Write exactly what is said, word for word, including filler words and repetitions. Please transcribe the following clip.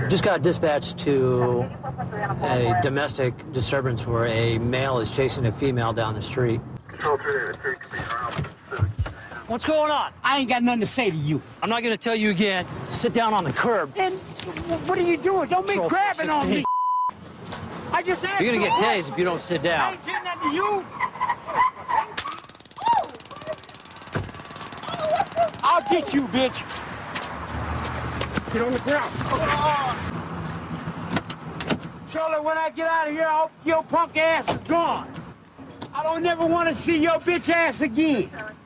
Just got dispatched to a domestic disturbance where a male is chasing a female down the street. What's going on? I ain't got nothing to say to you. I'm not going to tell you again. Sit down on the curb. And what are you doing? Don't be grabbing on me. I just asked you. You're going to get tased if you don't sit down. I ain't did nothing to you. I'll get you, bitch. Get on the ground. Charlie, when I get out of here, I hope your punk ass is gone. I don't ever want to see your bitch ass again.